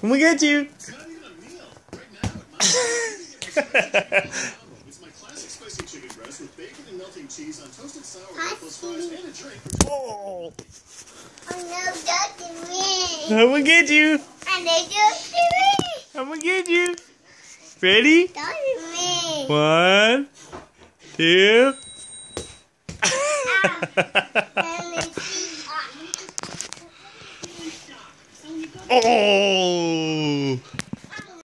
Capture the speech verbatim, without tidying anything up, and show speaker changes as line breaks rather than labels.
I'm gonna get you.
It's not even a meal. Right now, at my it's my classic spicy chicken breast with bacon and melting cheese on toasted sourdough plus fries and a drink.
Oh.
Oh no, that's me.
I'm gonna get you.
And they just me.
I'm gonna get you. Ready?
That's me.
One, two.
Ah.
Oh.